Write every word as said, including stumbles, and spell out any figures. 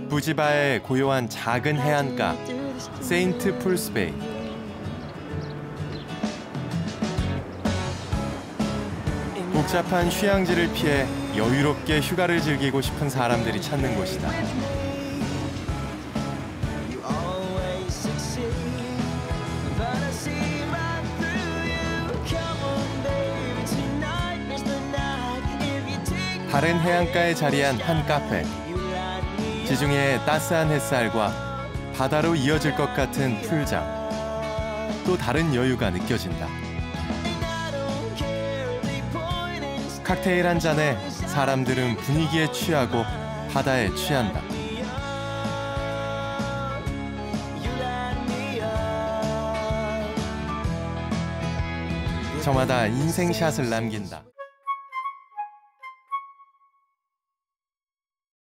부지바의 고요한 작은 해안가, 세인트 폴스베이. 복잡한 휴양지를 피해 여유롭게 휴가를 즐기고 싶은 사람들이 찾는 곳이다. 다른 해안가에 자리한 한 카페. 지중해의 따스한 햇살과 바다로 이어질 것 같은 풀장. 또 다른 여유가 느껴진다. 칵테일 한 잔에 사람들은 분위기에 취하고 바다에 취한다. 저마다 인생샷을 남긴다.